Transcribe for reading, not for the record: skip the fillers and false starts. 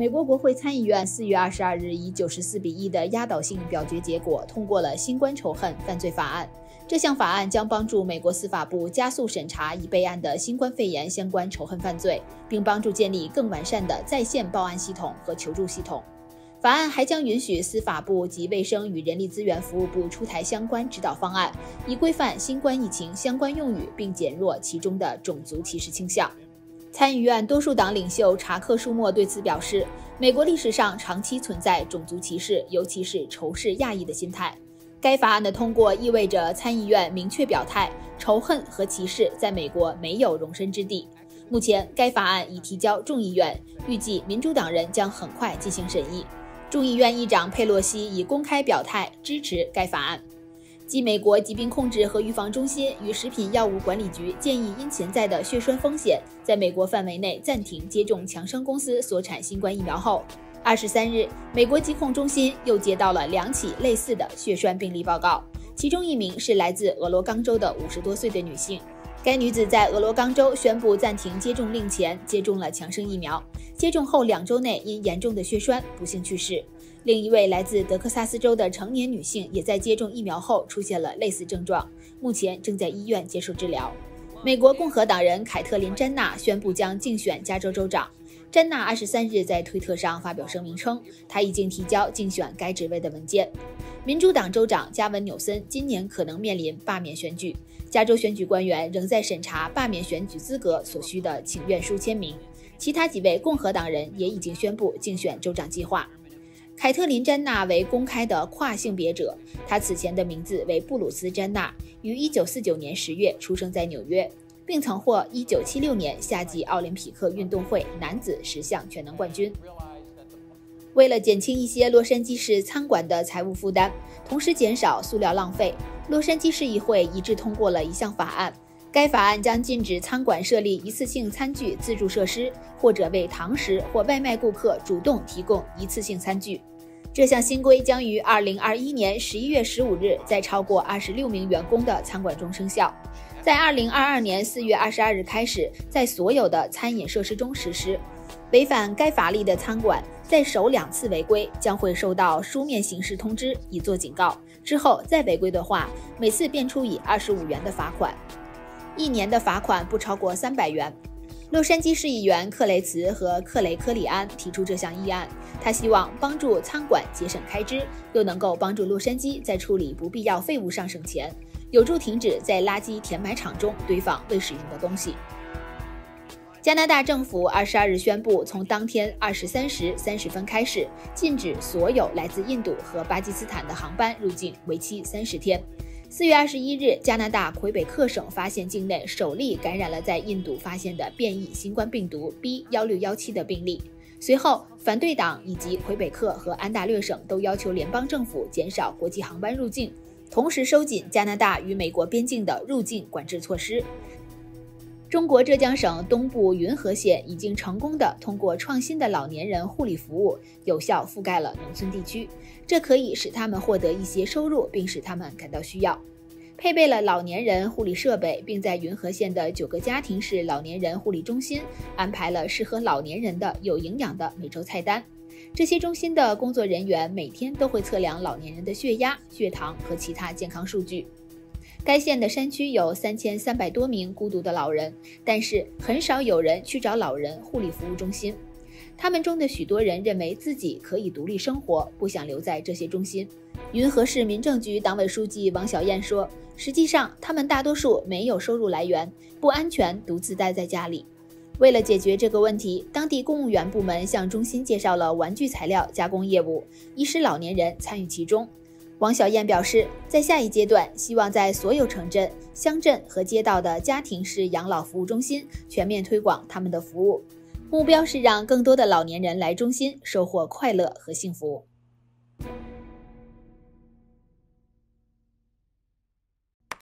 美国国会参议院4月22日以94比1的压倒性表决结果通过了新冠仇恨犯罪法案。这项法案将帮助美国司法部加速审查已备案的新冠肺炎相关仇恨犯罪，并帮助建立更完善的在线报案系统和求助系统。法案还将允许司法部及卫生与人力资源服务部出台相关指导方案，以规范新冠疫情相关用语，并减弱其中的种族歧视倾向。参议院多数党领袖查克·舒默对此表示，美国历史上长期存在种族歧视，尤其是仇视亚裔的心态。该法案的通过意味着参议院明确表态，仇恨和歧视在美国没有容身之地。目前，该法案已提交众议院，预计民主党人将很快进行审议。众议院议长佩洛西已公开表态支持该法案。继美国疾病控制和预防中心与食品药物管理局建议因潜在的血栓风险，在美国范围内暂停接种强生公司所产新冠疫苗后，23日，美国疾控中心又接到了2起类似的血栓病例报告，其中一名是来自俄罗冈州的50多岁的女性。该女子在俄罗冈州宣布暂停接种令前接种了强生疫苗，接种后2周内因严重的血栓不幸去世。另一位来自德克萨斯州的成年女性也在接种疫苗后出现了类似症状，目前正在医院接受治疗。美国共和党人凯特琳·詹纳宣布将竞选加州州长。詹纳23日在推特上发表声明称，他已经提交竞选该职位的文件。民主党州长加文·纽森今年可能面临罢免选举，加州选举官员仍在审查罢免选举资格所需的请愿书签名。其他几位共和党人也已经宣布竞选州长计划。凯特琳·詹纳为公开的跨性别者，她此前的名字为布鲁斯·詹纳，于1949年10月出生在纽约，并曾获1976年夏季奥林匹克运动会男子10项全能冠军。为了减轻一些洛杉矶市餐馆的财务负担，同时减少塑料浪费，洛杉矶市议会一致通过了一项法案。该法案将禁止餐馆设立一次性餐具自助设施，或者为堂食或外卖顾客主动提供一次性餐具。这项新规将于2021年11月15日在超过26名员工的餐馆中生效，在2022年4月22日开始在所有的餐饮设施中实施。违反该法律的餐馆在首2次违规将会收到书面刑事通知以作警告，之后再违规的话，每次便处以25元的罚款，1年的罚款不超过300元。洛杉矶市议员克雷茨和克雷科里安提出这项议案，他希望帮助餐馆节省开支，又能够帮助洛杉矶在处理不必要废物上省钱，有助停止在垃圾填埋场中堆放未使用的东西。加拿大政府22日宣布，从当天23时30分开始，禁止所有来自印度和巴基斯坦的航班入境，为期30天。4月21日，加拿大魁北克省发现境内首例感染了在印度发现的变异新冠病毒 B1617 的病例。随后，反对党以及魁北克和安大略省都要求联邦政府减少国际航班入境，同时收紧加拿大与美国边境的入境管制措施。中国浙江省东部云和县已经成功地通过创新的老年人护理服务，有效覆盖了农村地区，这可以使他们获得一些收入，并使他们感到需要。配备了老年人护理设备，并在云和县的9个家庭式老年人护理中心安排了适合老年人的有营养的每周菜单。这些中心的工作人员每天都会测量老年人的血压、血糖和其他健康数据。该县的山区有3300多名孤独的老人，但是很少有人去找老人护理服务中心。他们中的许多人认为自己可以独立生活，不想留在这些中心。云和市民政局党委书记王小燕说，实际上他们大多数没有收入来源，不安全独自待在家里。为了解决这个问题，当地公务员部门向中心介绍了玩具材料加工业务，以使老年人参与其中。王小燕表示，在下一阶段，希望在所有城镇、乡镇和街道的家庭式养老服务中心全面推广他们的服务，目标是让更多的老年人来中心，收获快乐和幸福。